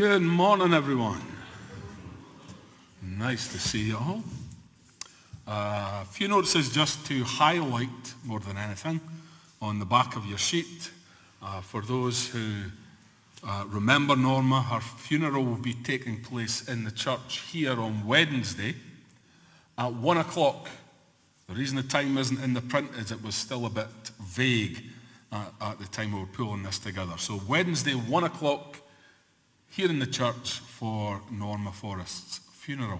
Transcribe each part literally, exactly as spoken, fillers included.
Good morning, everyone. Nice to see you all. Uh, a few notices just to highlight more than anything on the back of your sheet. Uh, for those who uh, remember Norma, her funeral will be taking place in the church here on Wednesday at one o'clock. The reason the time isn't in the print is it was still a bit vague uh, at the time we were pulling this together. So Wednesday, one o'clock, here in the church for Norma Forrest's funeral.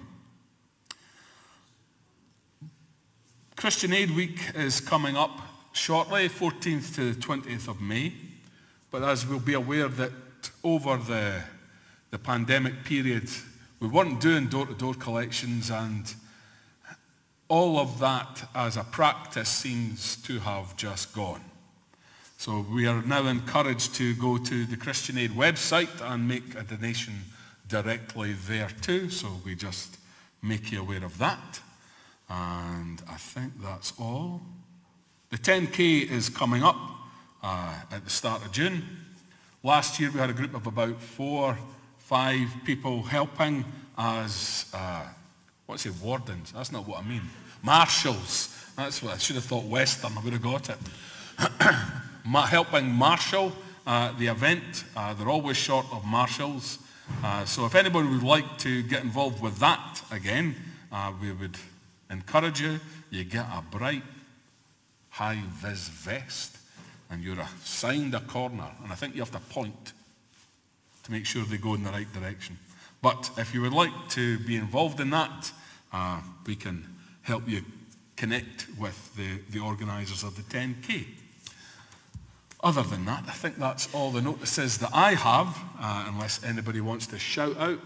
Christian Aid Week is coming up shortly, fourteenth to the twentieth of May. But as we'll be aware that over the, the pandemic period, we weren't doing door-to-door collections, and all of that as a practice seems to have just gone. So we are now encouraged to go to the Christian Aid website and make a donation directly there too. So we just make you aware of that. And I think that's all. The ten K is coming up uh, at the start of June. Last year we had a group of about four, five people helping as, uh, what's it, wardens? That's not what I mean. Marshals. That's what I should have thought Western. I would have got it. Helping marshal uh, the event. Uh, they're always short of marshals. Uh, so if anybody would like to get involved with that again, uh, we would encourage you. You get a bright, high-vis vest, and you're assigned a corner. And I think you have to point to make sure they go in the right direction. But if you would like to be involved in that, uh, we can help you connect with the, the organisers of the ten K. Other than that, I think that's all the notices that I have, uh, unless anybody wants to shout out.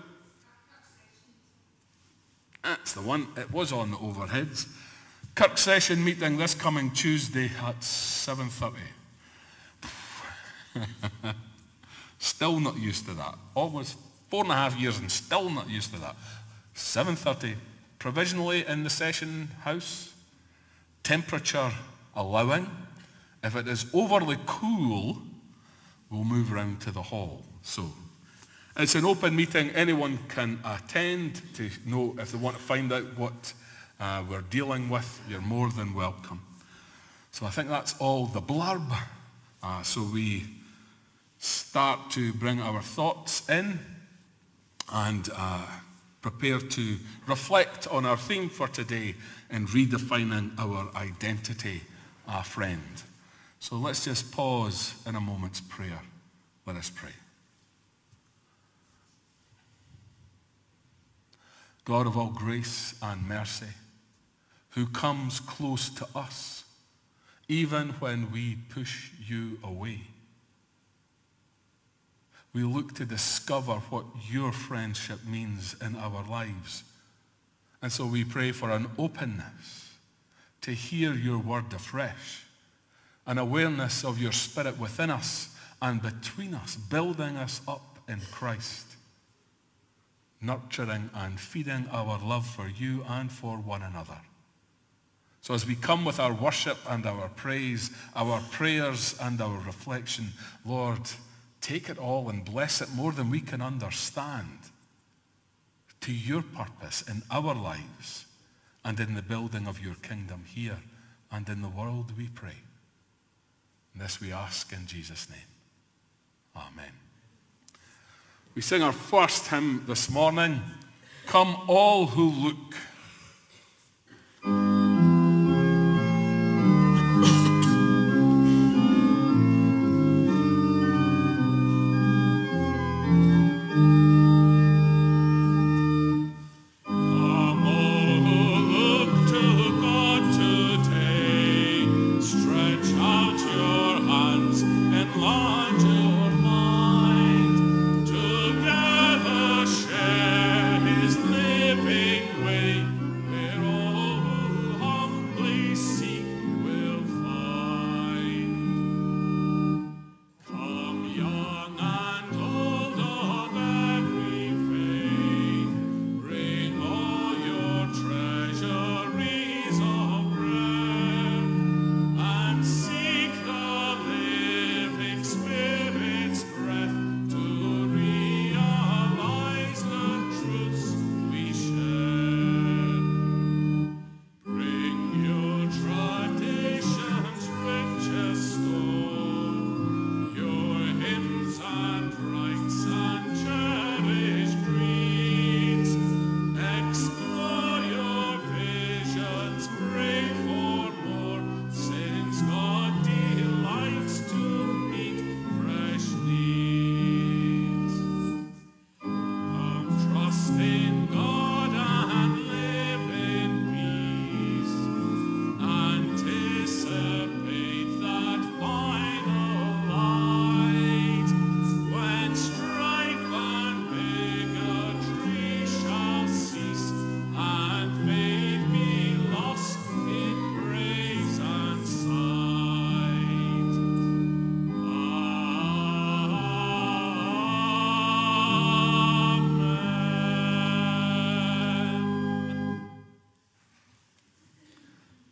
That's the one. It was on the overheads. Kirk session meeting this coming Tuesday at seven thirty. Still not used to that. Almost four and a half years and still not used to that. seven thirty, provisionally in the session house, temperature allowing. If it is overly cool, we'll move around to the hall. So it's an open meeting. Anyone can attend to know if they want to find out what uh, we're dealing with. You're more than welcome. So I think that's all the blurb. Uh, so we start to bring our thoughts in and uh, prepare to reflect on our theme for today in redefining our identity, our friend. So let's just pause in a moment's prayer. Let us pray. God of all grace and mercy, who comes close to us, even when we push you away. We look to discover what your friendship means in our lives. And so we pray for an openness to hear your word afresh, an awareness of your Spirit within us and between us, building us up in Christ, nurturing and feeding our love for you and for one another. So as we come with our worship and our praise, our prayers and our reflection, Lord, take it all and bless it more than we can understand to your purpose in our lives and in the building of your kingdom here and in the world, we pray. This we ask in Jesus' name. Amen. We sing our first hymn this morning, Come All Who Look. Together share his living way.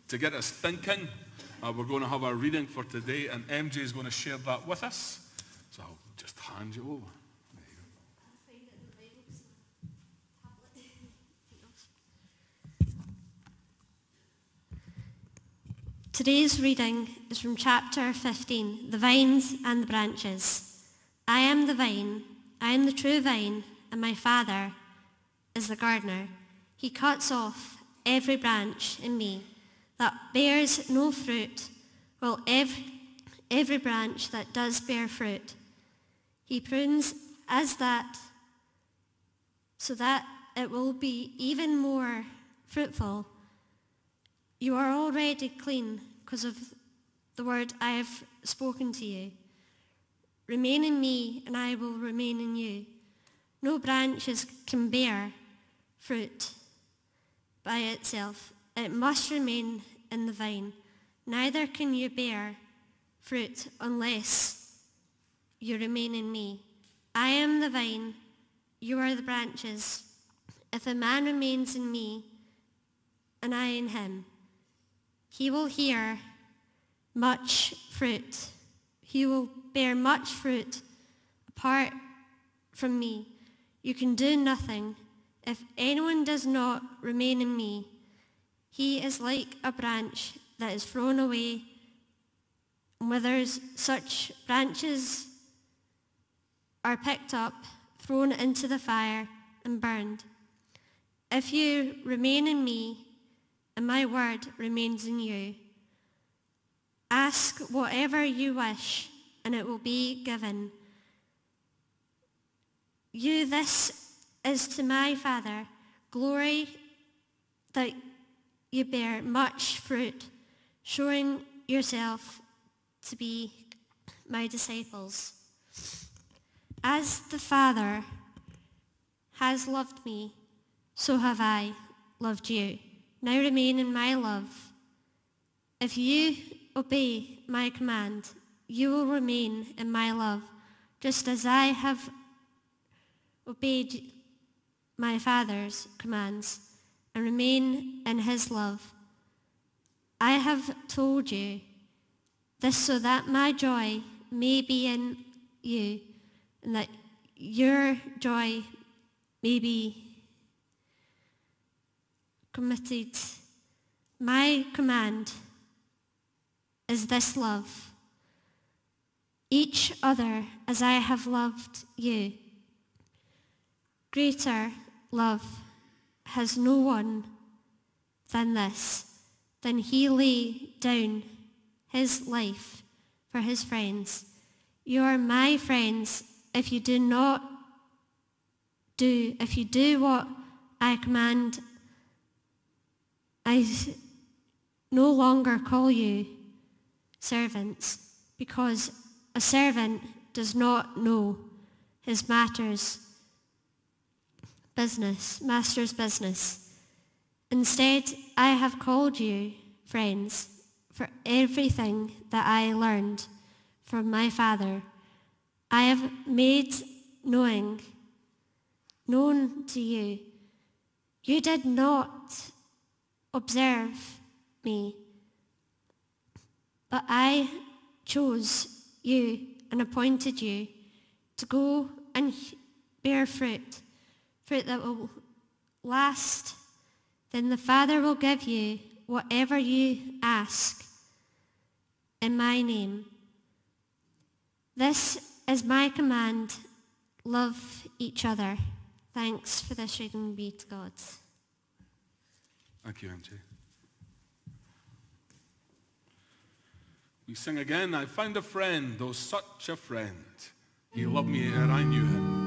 to get us thinking. Uh, we're going to have our reading for today, and M J is going to share that with us. So I'll just hand you over. Today's reading is from chapter fifteen, the vines and the branches. I am the vine, I am the true vine, and my Father is the gardener. He cuts off every branch in me that bears no fruit, while every, every branch that does bear fruit, he prunes as that, so that it will be even more fruitful. You are already clean because of the word I have spoken to you. Remain in me, and I will remain in you. No branches can bear fruit by itself. It must remain in the vine. Neither can you bear fruit unless you remain in me. I am the vine, you are the branches. If a man remains in me, and I in him, he will bear much fruit. He will bear much fruit. Apart from me, you can do nothing. If anyone does not remain in me, he is like a branch that is thrown away and withers. Such branches are picked up, thrown into the fire, and burned. If you remain in me, and my word remains in you, ask whatever you wish, and it will be given you. This is to my Father glory, that you bear much fruit, showing yourself to be my disciples. As the Father has loved me, so have I loved you. Now remain in my love. If you obey my command, you will remain in my love, just as I have obeyed my Father's commands and remain in his love. I have told you this so that my joy may be in you, and that your joy may be committed. My command is this love, each other as I have loved you. Greater love has no one than this, than he lay down his life for his friends. You are my friends if you do not do, if you do what I command. I no longer call you servants, because a servant does not know his master's business, master's business. Instead, I have called you friends, for everything that I learned from my Father, I have made knowing, known to you. You did not observe me, but I chose you and appointed you to go and bear fruit, fruit that will last. Then the Father will give you whatever you ask in my name. This is my command: love each other. Thanks for this reading be to God. Thank you, M J. We sing again, I found a friend, oh such a friend. He loved me ere I knew him.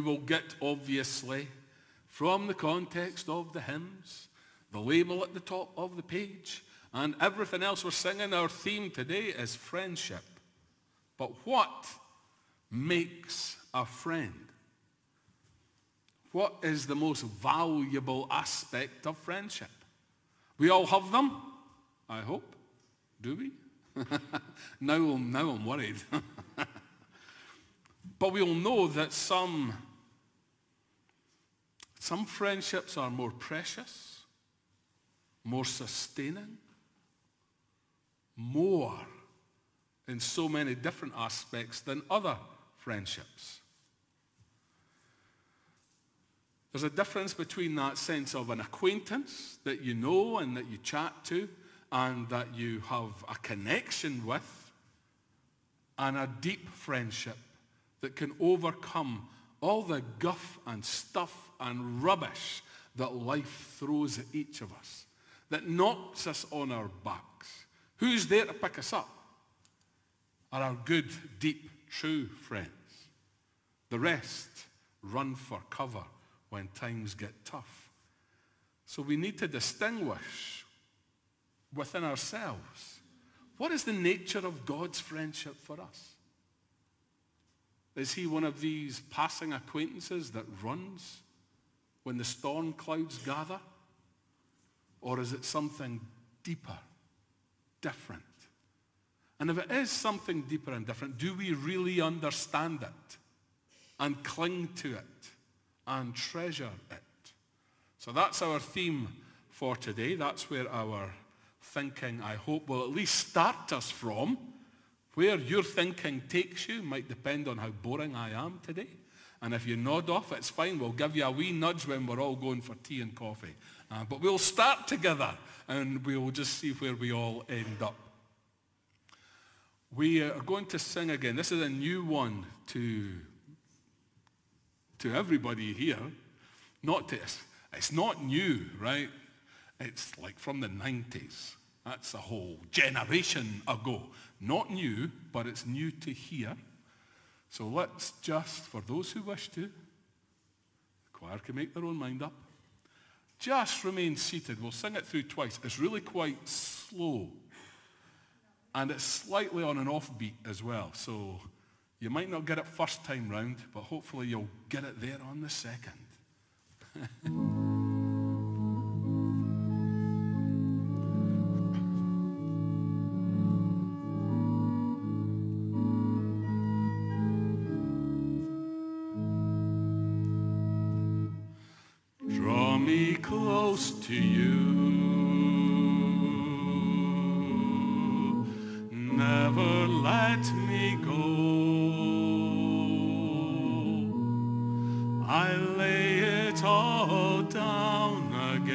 will get, obviously, from the context of the hymns, the label at the top of the page, and everything else we're singing, our theme today is friendship. But what makes a friend? What is the most valuable aspect of friendship? We all have them, I hope. Do we? now, now I'm worried. But we all know that some, some friendships are more precious, more sustaining, more in so many different aspects than other friendships. There's a difference between that sense of an acquaintance that you know and that you chat to and that you have a connection with, and a deep friendship that can overcome all the guff and stuff and rubbish that life throws at each of us, that knocks us on our backs. Who's there to pick us up? Are our good, deep, true friends. The rest run for cover when times get tough. So we need to distinguish within ourselves, what is the nature of God's friendship for us? Is he one of these passing acquaintances that runs when the storm clouds gather? Or is it something deeper, different? And if it is something deeper and different, do we really understand it and cling to it and treasure it? So that's our theme for today. That's where our thinking, I hope, will at least start us from. Where your thinking takes you might depend on how boring I am today. And if you nod off, it's fine. We'll give you a wee nudge when we're all going for tea and coffee. Uh, but we'll start together and we'll just see where we all end up. We are going to sing again. This is a new one to, to everybody here. Not to, it's not new, right? It's like from the nineties. That's a whole generation ago. Not new, but it's new to here. So let's just, for those who wish to, the choir can make their own mind up, just remain seated. We'll sing it through twice. It's really quite slow. And it's slightly on an offbeat as well. So you might not get it first time round, but hopefully you'll get it there on the second. Draw me close to you. Never let me go. I lay it all down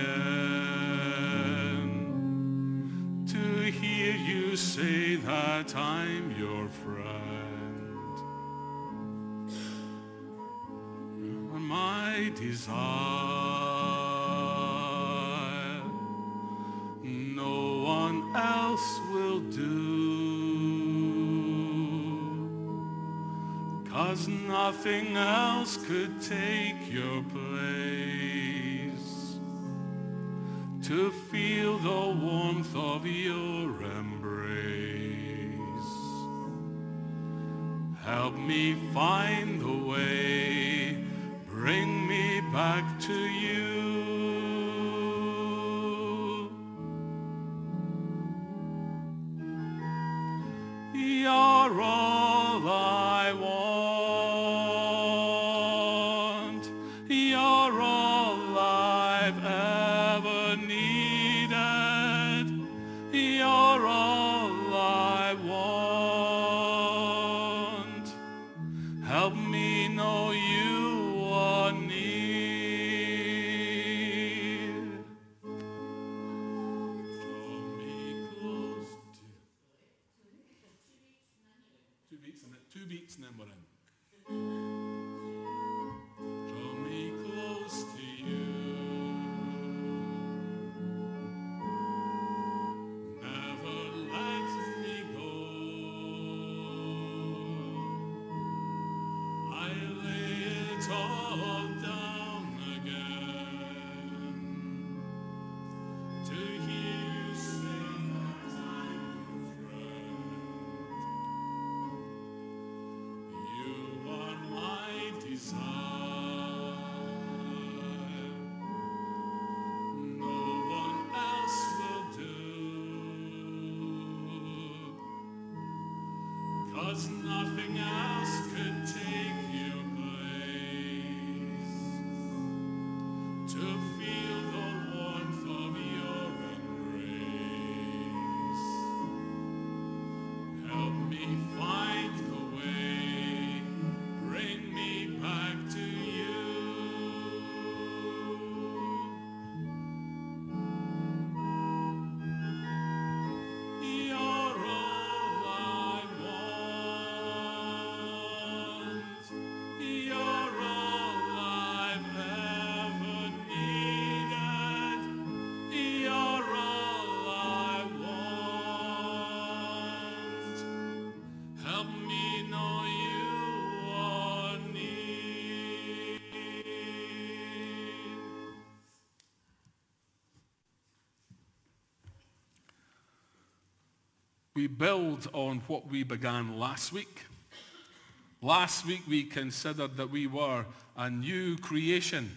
again to hear you say that I'm your friend. My desire, no one else will do. 'Cause nothing else could take your place. To feel the warmth of your embrace. Help me find the way. Bring me back to you. You're all I want. You're all I've ever needed. You're all I want. Help me know you are near. Draw me close to... Two beats and then two beats and then we're in. Draw me close to you. 'cause nothing else could take your place. To feel the warmth of your embrace. Help me find the way, bring me back to you. You're all I want. You're all I've ever needed. You're all I want. Help me know you are near. We build on what we began last week. Last week we considered that we were a new creation.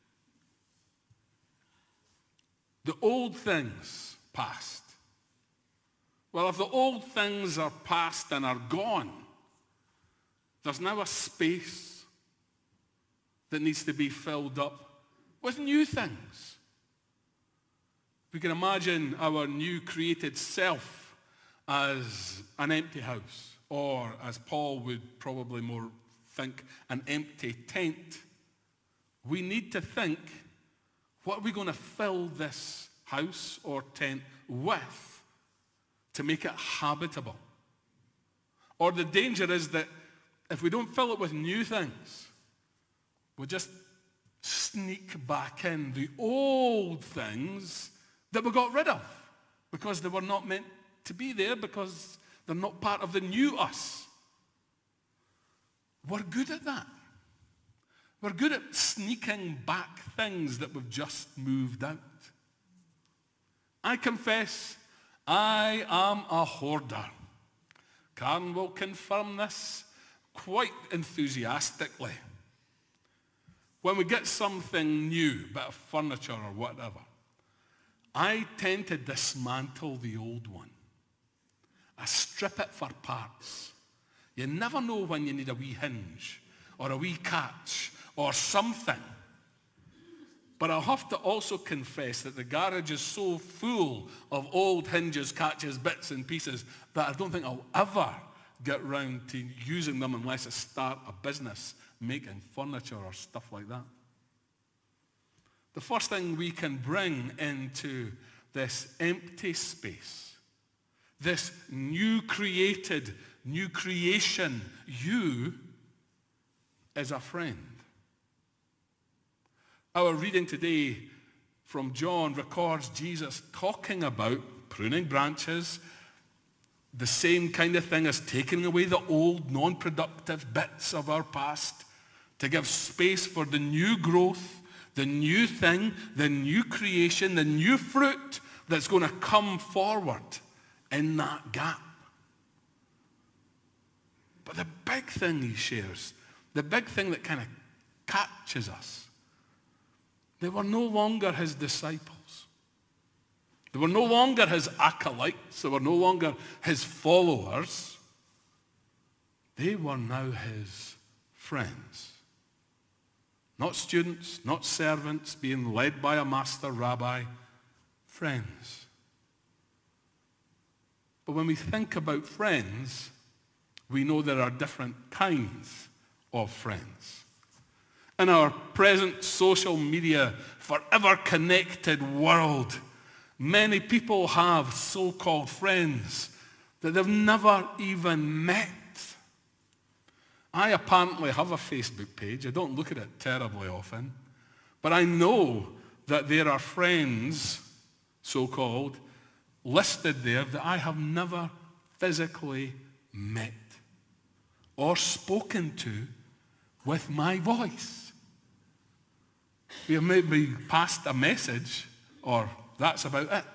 The old things past. Well, if the old things are past and are gone, there's now a space that needs to be filled up with new things. We can imagine our new created self as an empty house, or as Paul would probably more think, an empty tent. We need to think, what are we going to fill this house or tent with to make it habitable? Or the danger is that if we don't fill it with new things, we'll just sneak back in the old things that we got rid of because they were not meant to be there, because they're not part of the new us. We're good at that. We're good at sneaking back things that we've just moved out. I confess, I am a hoarder. Karen will confirm this quite enthusiastically. When we get something new, a bit of furniture or whatever, I tend to dismantle the old one. I strip it for parts. You never know when you need a wee hinge or a wee catch or something. But I'll have to also confess that the garage is so full of old hinges, catches, bits and pieces that I don't think I'll ever get round to using them unless I start a business making furniture or stuff like that. The first thing we can bring into this empty space, this new created, new creation, you, is a friend. Our reading today from John records Jesus talking about pruning branches, the same kind of thing as taking away the old, non-productive bits of our past to give space for the new growth, the new thing, the new creation, the new fruit that's going to come forward in that gap. But the big thing he shares, the big thing that kind of catches us, they were no longer his disciples. They were no longer his acolytes. They were no longer his followers. They were now his friends. Not students, not servants being led by a master rabbi, friends. But when we think about friends, we know there are different kinds of friends. In our present social media, forever connected world, many people have so-called friends that they've never even met. I apparently have a Facebook page. I don't look at it terribly often. But I know that there are friends, so-called, listed there that I have never physically met or spoken to with my voice. We have maybe passed a message, or that's about it.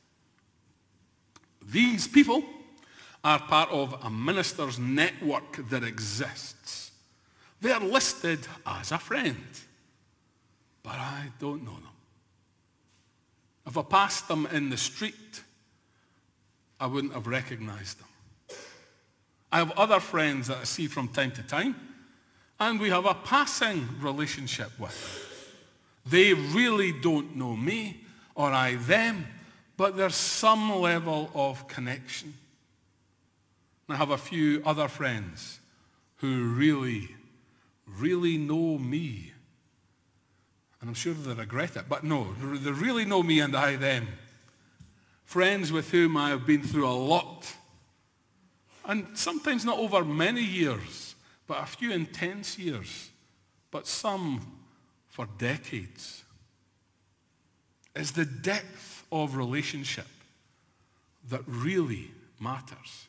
These people are part of a minister's network that exists. They are listed as a friend, but I don't know them. If I passed them in the street, I wouldn't have recognized them. I have other friends that I see from time to time, and we have a passing relationship with. They really don't know me, or I them, but there's some level of connection. And I have a few other friends who really, really know me. And I'm sure they regret it, but no, they really know me and I them. Friends with whom I have been through a lot. And sometimes not over many years, but a few intense years, but some for decades. It's the depth of relationship that really matters.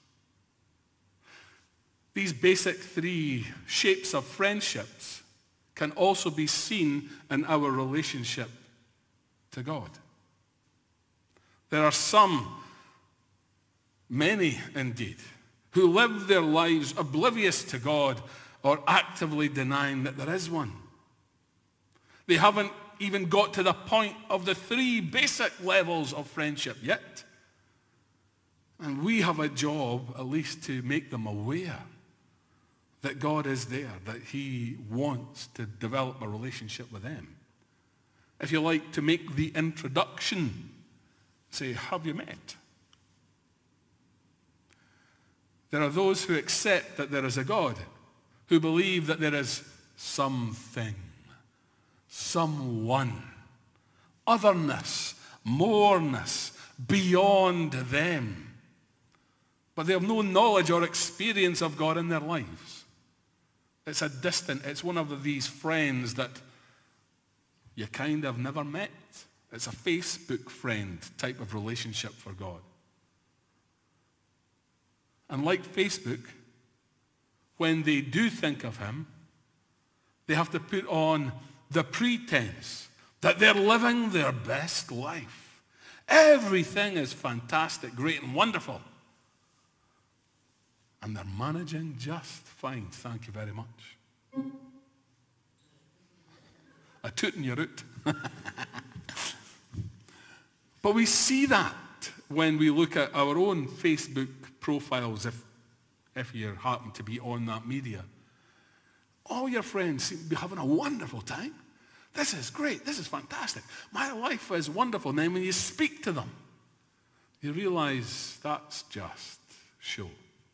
These basic three shapes of friendships can also be seen in our relationship to God. There are some, many indeed, who live their lives oblivious to God or actively denying that there is one. They haven't even got to the point of the three basic levels of friendship yet. And we have a job, at least, to make them aware that God is there, that he wants to develop a relationship with them. If you like, to make the introduction, say, have you met? There are those who accept that there is a God, who believe that there is something, someone, otherness, moreness, beyond them. But they have no knowledge or experience of God in their lives. It's a distant, it's one of these friends that you kind of never met. It's a Facebook friend type of relationship for God. And like Facebook, when they do think of him, they have to put on the pretense that they're living their best life. Everything is fantastic, great, and wonderful. And they're managing just fine. Thank you very much. A toot in your root. But we see that when we look at our own Facebook profiles, if, if you happen to be on that media. All your friends seem to be having a wonderful time. This is great. This is fantastic. My life is wonderful. And then when you speak to them, you realize that's just show.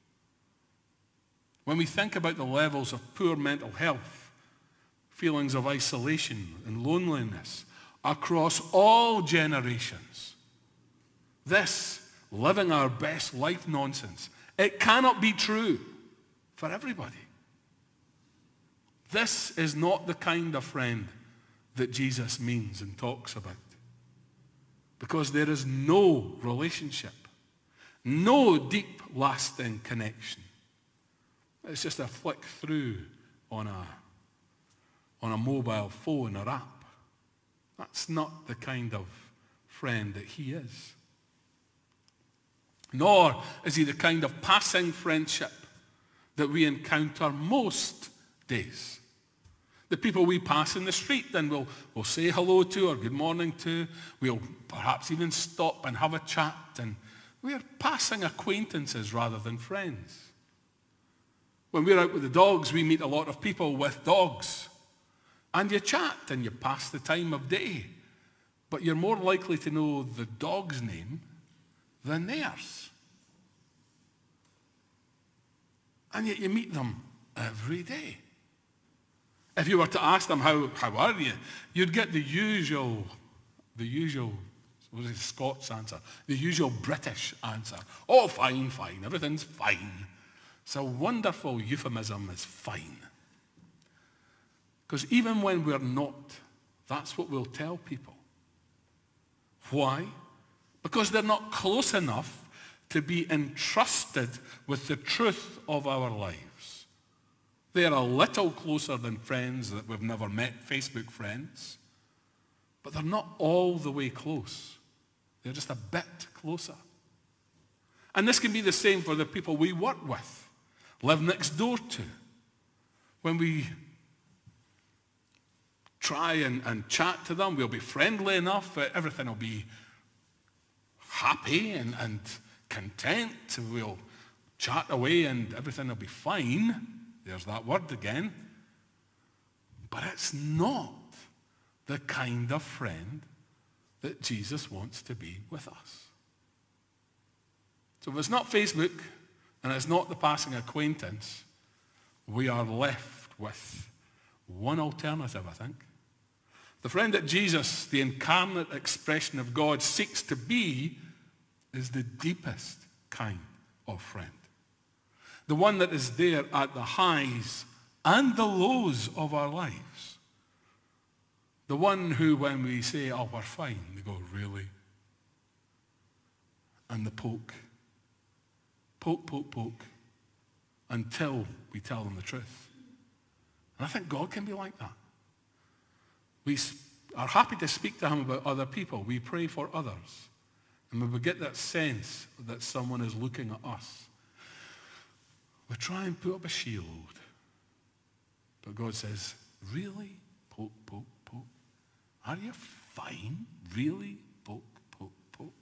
When we think about the levels of poor mental health, feelings of isolation and loneliness across all generations, this living our best life nonsense, it cannot be true for everybody. This is not the kind of friend that Jesus means and talks about. Because there is no relationship, no deep, lasting connection. It's just a flick through on a, on a mobile phone or app. That's not the kind of friend that he is. Nor is he the kind of passing friendship that we encounter most days. The people we pass in the street, then we'll, we'll say hello to or good morning to. We'll perhaps even stop and have a chat. And we're passing acquaintances rather than friends. When we're out with the dogs, we meet a lot of people with dogs. And you chat and you pass the time of day. But you're more likely to know the dog's name than theirs. And yet you meet them every day. If you were to ask them, how, how are you? You'd get the usual, the usual, what is it, Scots answer, the usual British answer. Oh, fine, fine, everything's fine. It's a wonderful euphemism, is fine. Because even when we're not, that's what we'll tell people. Why? Because they're not close enough to be entrusted with the truth of our lives. They're a little closer than friends that we've never met, Facebook friends, but they're not all the way close. They're just a bit closer. And this can be the same for the people we work with, live next door to. When we try and, and chat to them, we'll be friendly enough, everything will be happy and, and content. We'll chat away and everything will be fine. There's that word again. But it's not the kind of friend that Jesus wants to be with us. So if it's not Facebook and it's not the passing acquaintance, we are left with one alternative, I think. The friend that Jesus, the incarnate expression of God, seeks to be is the deepest kind of friend. The one that is there at the highs and the lows of our lives. The one who, when we say, oh, we're fine, they go, really? And the poke. Poke, poke, poke, until we tell them the truth. And I think God can be like that. We are happy to speak to him about other people. We pray for others. And when we get that sense that someone is looking at us, we try and put up a shield. But God says, really? Poke, poke, poke. Are you fine? Really? Poke, poke, poke.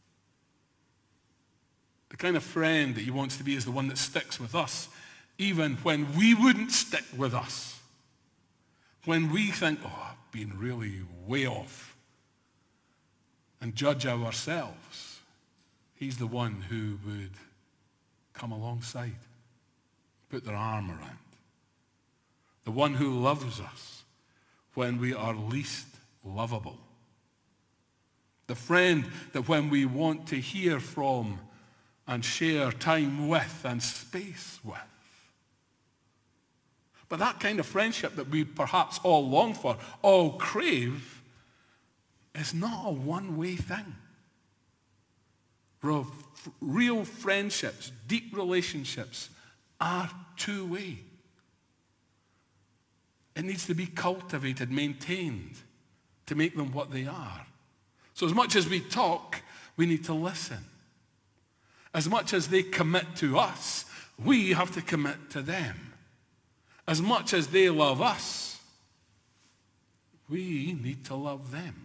The kind of friend that he wants to be is the one that sticks with us, even when we wouldn't stick with us. When we think, oh, I've been really way off, and judge ourselves, he's the one who would come alongside, put their arm around. The one who loves us when we are least lovable. The friend that when we want to hear from and share time with and space with. But that kind of friendship that we perhaps all long for, all crave, is not a one-way thing. Real, real friendships, deep relationships are two-way. It needs to be cultivated, maintained, to make them what they are. So as much as we talk, we need to listen. As much as they commit to us, we have to commit to them. As much as they love us, we need to love them.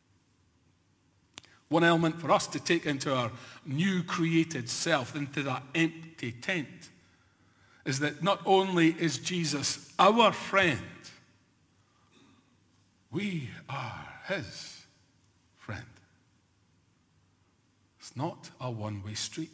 One element for us to take into our new created self, into that empty tent, is that not only is Jesus our friend, we are his friend. It's not a one-way street.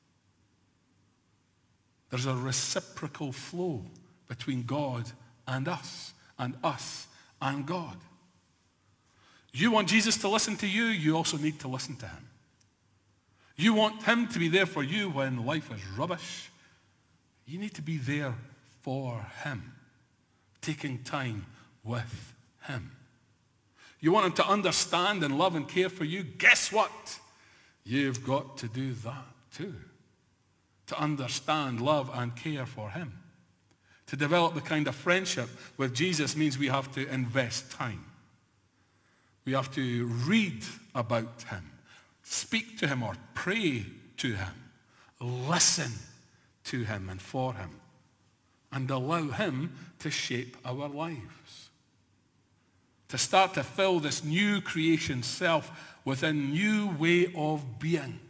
There's a reciprocal flow between God and us, and us and God. You want Jesus to listen to you, you also need to listen to him. You want him to be there for you when life is rubbish. You need to be there for him, taking time with him. You want him to understand and love and care for you? Guess what? You've got to do that too. To understand, love, and care for him. To develop the kind of friendship with Jesus means we have to invest time. We have to read about him, speak to him or pray to him, listen to him and for him, and allow him to shape our lives. To start to fill this new creation self with a new way of being.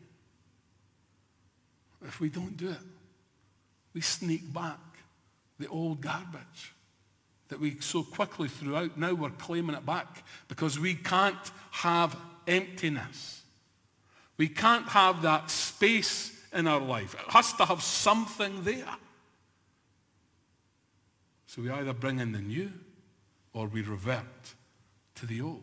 If we don't do it, we sneak back the old garbage that we so quickly threw out. Now we're claiming it back because we can't have emptiness. We can't have that space in our life. It has to have something there. So we either bring in the new or we revert to the old.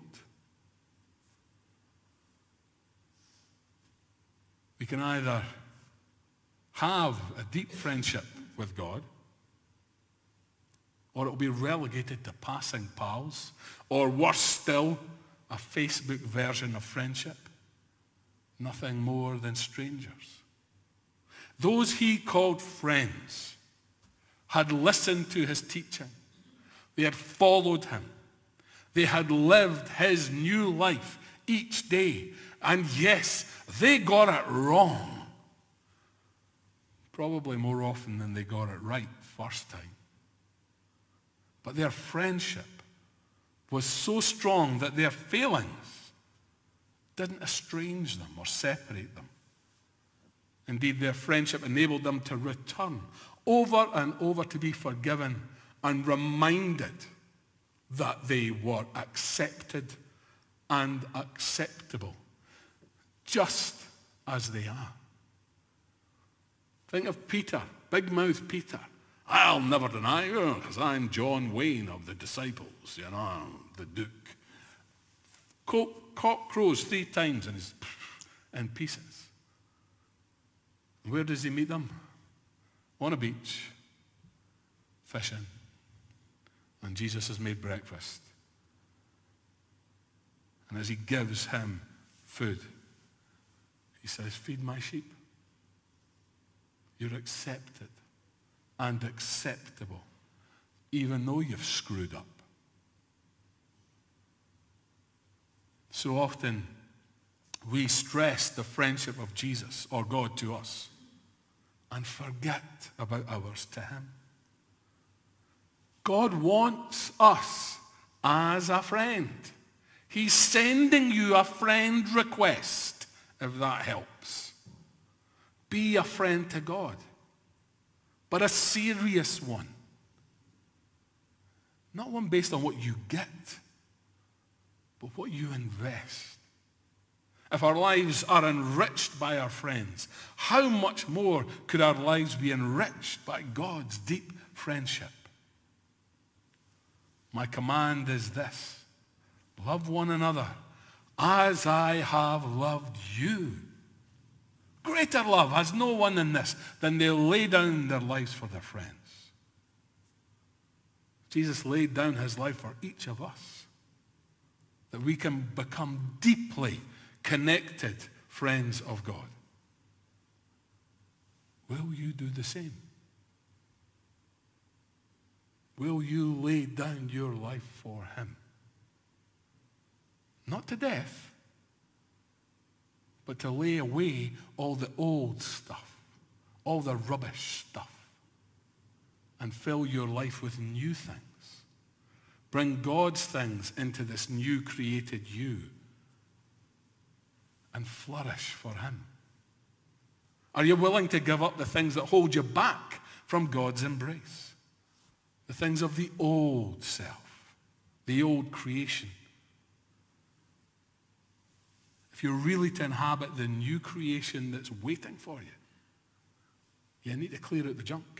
We can either have a deep friendship with God, or it will be relegated to passing pals, or worse still, a Facebook version of friendship. Nothing more than strangers. Those he called friends had listened to his teaching. They had followed him. They had lived his new life each day. And yes, they got it wrong. Probably more often than they got it right first time. But their friendship was so strong that their failings didn't estrange them or separate them. Indeed, their friendship enabled them to return over and over to be forgiven and reminded that they were accepted and acceptable, just as they are. Think of Peter, big mouth Peter. I'll never deny you, because I'm John Wayne of the disciples, you know, the Duke. Cock crows three times and he's in pieces. Where does he meet them? On a beach, fishing. And Jesus has made breakfast. And as he gives him food, he says, feed my sheep. You're accepted and acceptable, even though you've screwed up. So often, we stress the friendship of Jesus or God to us and forget about ours to him. God wants us as a friend. He's sending you a friend request, if that helps. Be a friend to God, but a serious one. Not one based on what you get, but what you invest. If our lives are enriched by our friends, how much more could our lives be enriched by God's deep friendship? My command is this: love one another as I have loved you. Greater love has no one in this than they lay down their lives for their friends. Jesus laid down his life for each of us, that we can become deeply connected friends of God. Will you do the same? Will you lay down your life for him? Not to death, but to lay away all the old stuff, all the rubbish stuff, and fill your life with new things. Bring God's things into this new created you and flourish for him. Are you willing to give up the things that hold you back from God's embrace? The things of the old self, the old creation. If you're really to inhabit the new creation that's waiting for you, you need to clear out the junk.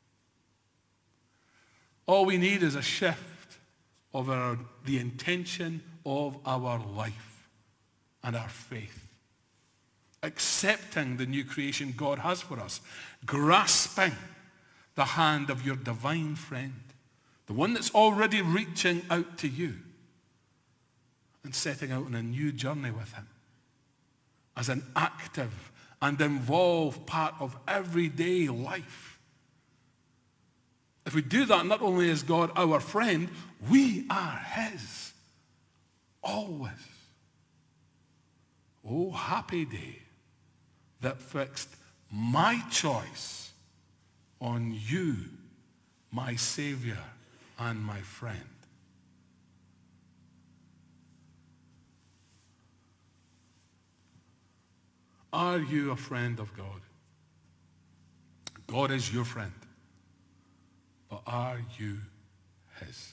All we need is a shift of our, the intention of our life and our faith. Accepting the new creation God has for us. Grasping the hand of your divine friend, the one that's already reaching out to you, and setting out on a new journey with him as an active and involved part of everyday life. If we do that, not only is God our friend, we are his always. Oh, happy day that fixed my choice on you, my Savior and my friend. Are you a friend of God? God is your friend. But are you his?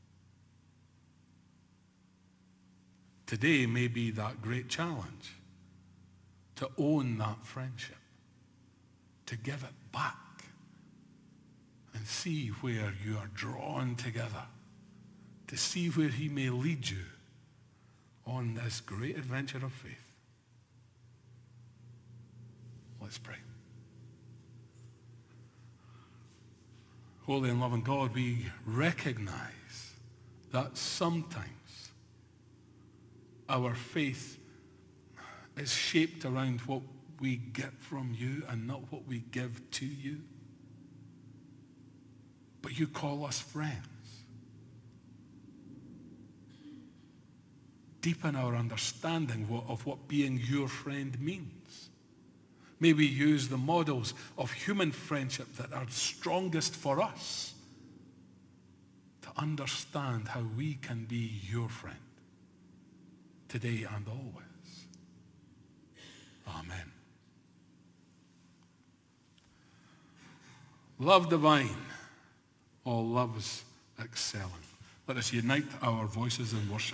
Today may be that great challenge to own that friendship, to give it back, and see where you are drawn together, to see where he may lead you on this great adventure of faith. Let's pray. Holy and loving God, we recognize that sometimes our faith is shaped around what we get from you and not what we give to you. But you call us friends. Deepen our understanding of what being your friend means. May we use the models of human friendship that are strongest for us to understand how we can be your friend today and always. Amen. Love divine, all loves excelling. Let us unite our voices in worship.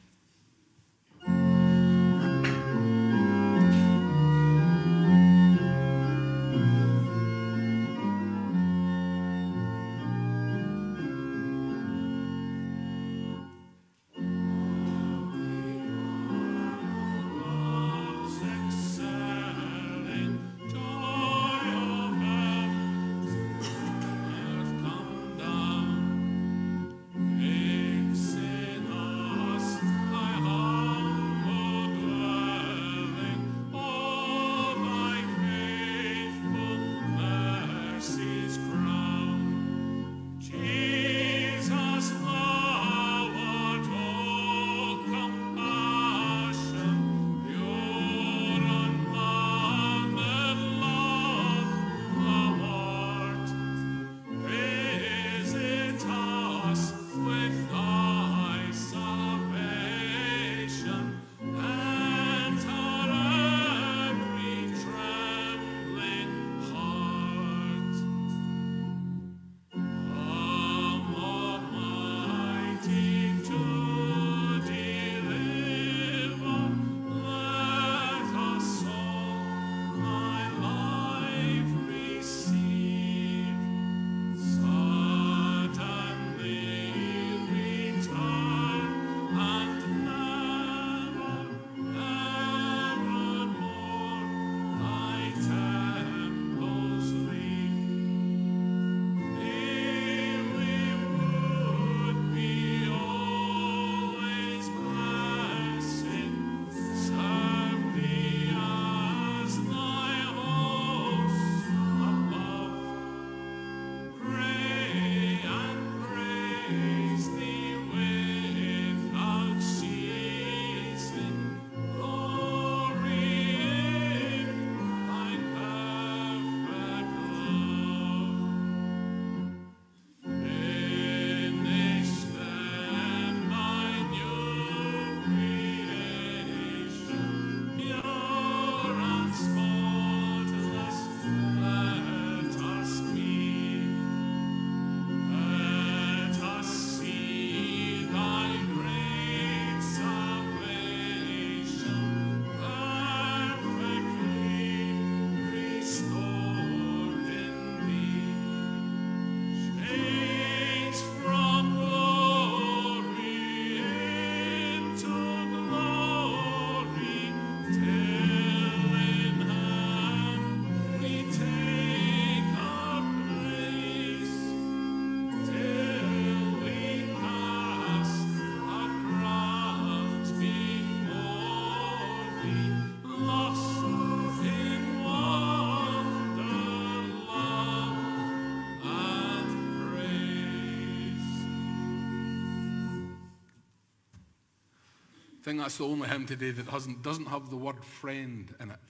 I think that's the only hymn today that doesn't, doesn't have the word friend in it.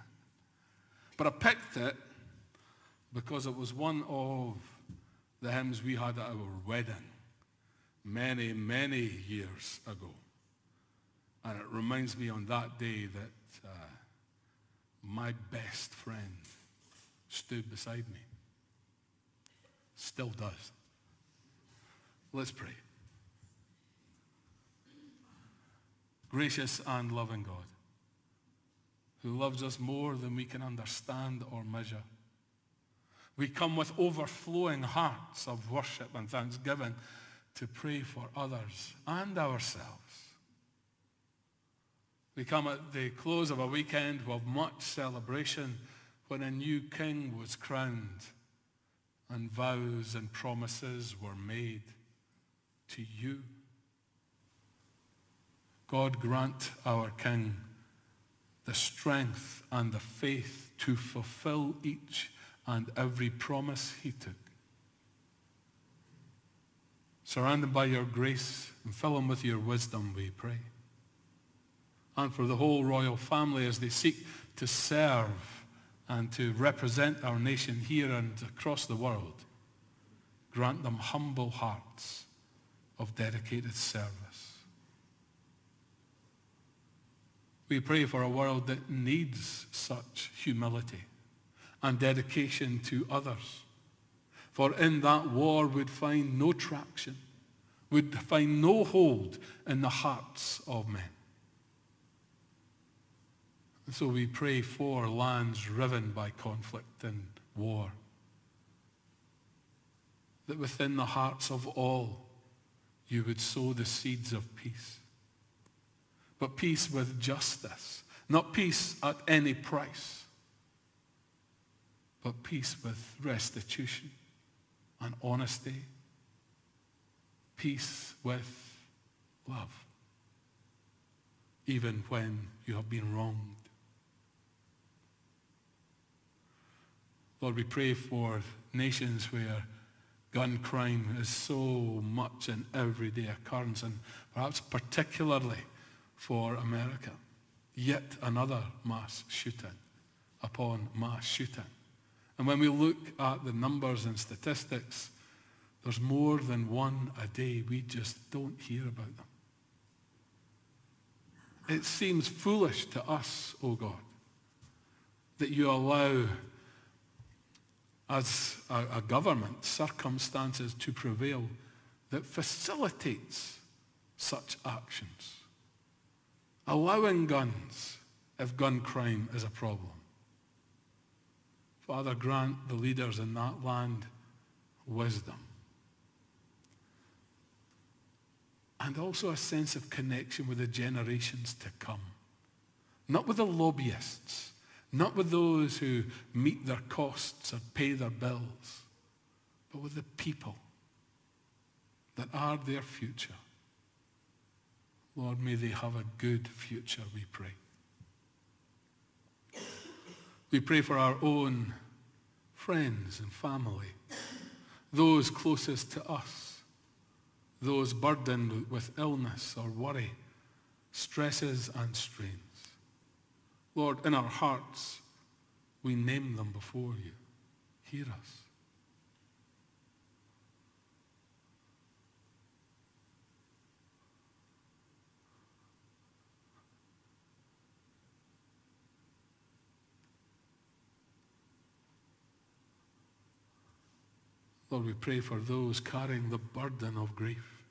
But I picked it because it was one of the hymns we had at our wedding many, many years ago. And it reminds me on that day that uh, my best friend stood beside me. Still does. Let's pray. Gracious and loving God, who loves us more than we can understand or measure, we come with overflowing hearts of worship and thanksgiving to pray for others and ourselves. We come at the close of a weekend of much celebration when a new king was crowned and vows and promises were made to you. God, grant our King the strength and the faith to fulfill each and every promise he took. Surround him by your grace and fill him with your wisdom, we pray. And for the whole royal family as they seek to serve and to represent our nation here and across the world, grant them humble hearts of dedicated service. We pray for a world that needs such humility and dedication to others. For in that war would find no traction, would find no hold in the hearts of men. And so we pray for lands riven by conflict and war, that within the hearts of all you would sow the seeds of peace. But peace with justice, not peace at any price, but peace with restitution and honesty, peace with love, even when you have been wronged. Lord, we pray for nations where gun crime is so much an everyday occurrence, and perhaps particularly for America. Yet another mass shooting upon mass shooting. And when we look at the numbers and statistics, there's more than one a day. We just don't hear about them. It seems foolish to us, O God, that you allow, as a, a government, circumstances to prevail that facilitates such actions. Allowing guns if gun crime is a problem. Father, grant the leaders in that land wisdom. And also a sense of connection with the generations to come. Not with the lobbyists, not with those who meet their costs or pay their bills, but with the people that are their future. Lord, may they have a good future, we pray. We pray for our own friends and family, those closest to us, those burdened with illness or worry, stresses and strains. Lord, in our hearts, we name them before you. Hear us. Lord, we pray for those carrying the burden of grief,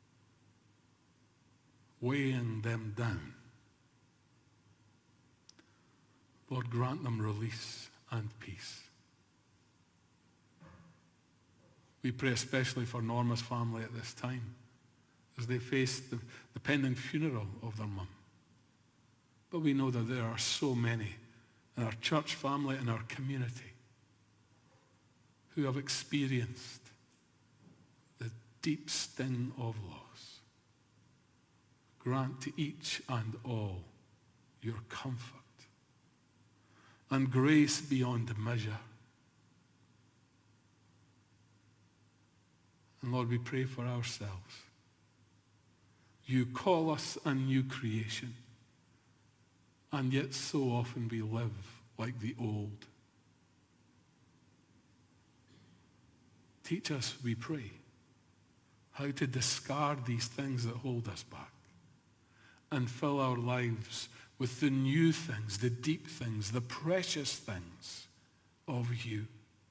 weighing them down. Lord, grant them release and peace. We pray especially for Norma's family at this time as they face the, the pending funeral of their mum. But we know that there are so many in our church family and our community who have experienced the deep sting of loss. Grant to each and all your comfort and grace beyond measure. And Lord, we pray for ourselves. You call us a new creation, and yet so often we live like the old. Teach us, we pray, how to discard these things that hold us back and fill our lives with the new things, the deep things, the precious things of you.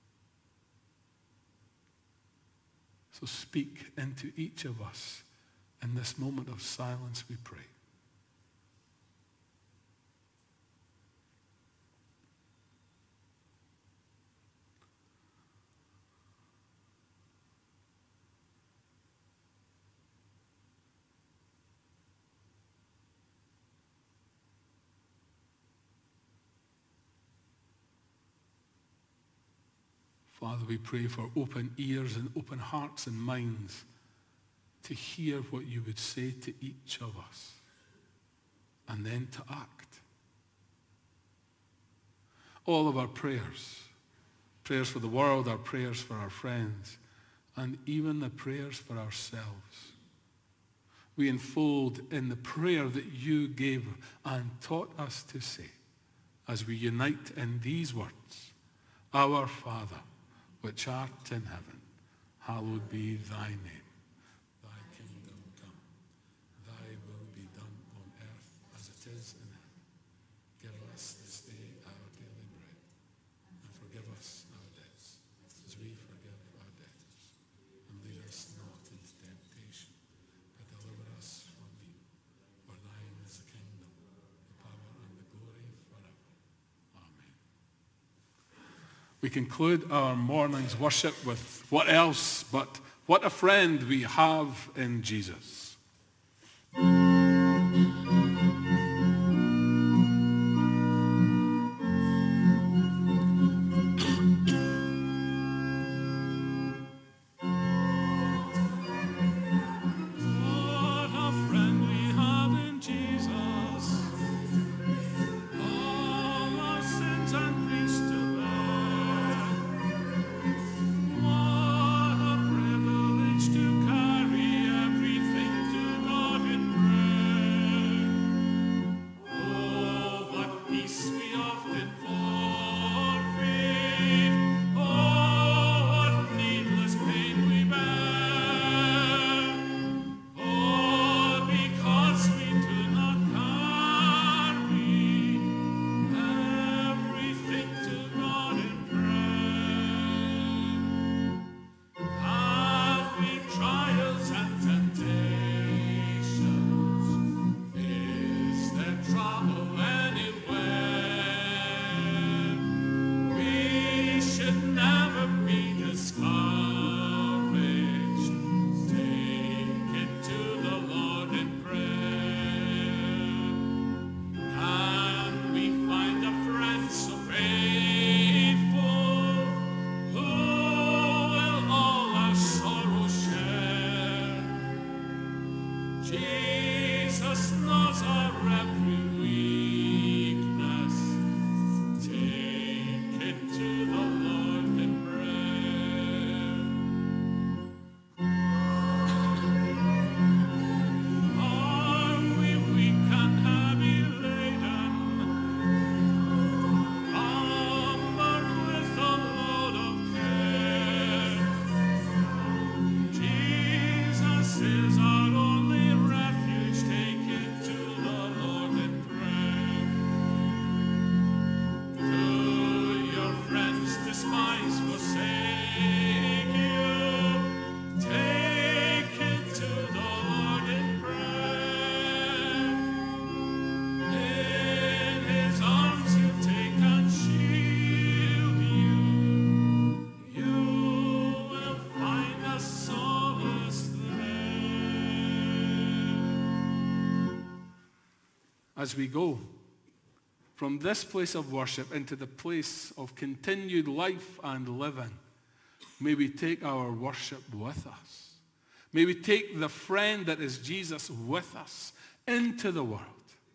So speak into each of us in this moment of silence, we pray. Father, we pray for open ears and open hearts and minds to hear what you would say to each of us and then to act. All of our prayers, prayers for the world, our prayers for our friends, and even the prayers for ourselves, we enfold in the prayer that you gave and taught us to say as we unite in these words, Our Father, which art in heaven, hallowed be thy name. Thy kingdom come, thy will be done on earth as it is in heaven. Give us this day our daily bread, and forgive us our debts, as we forgive our We conclude our morning's worship with what else but what a friend we have in Jesus. As we go from this place of worship into the place of continued life and living, may we take our worship with us. May we take the friend that is Jesus with us into the world.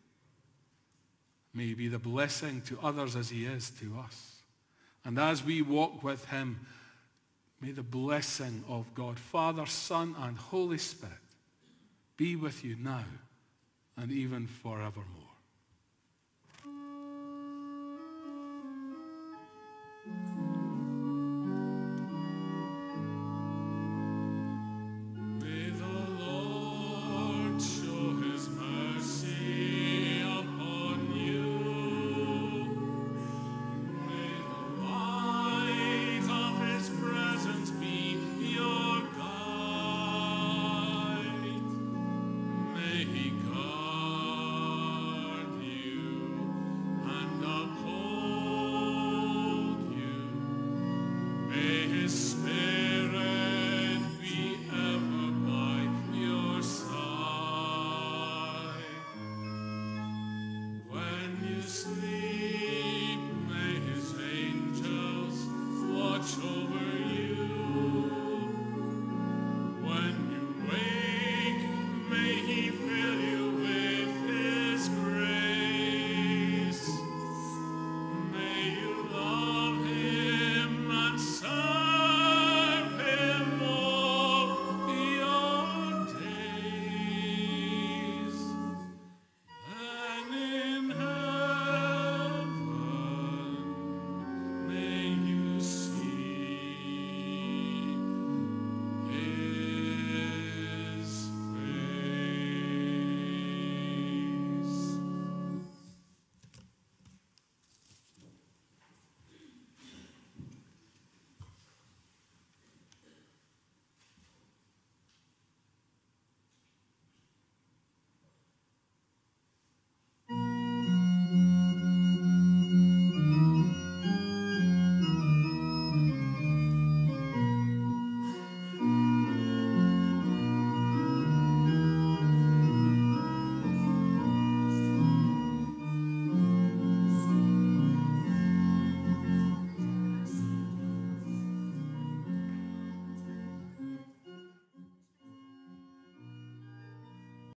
May he be the blessing to others as he is to us. And as we walk with him, may the blessing of God, Father, Son, and Holy Spirit be with you now and even forevermore.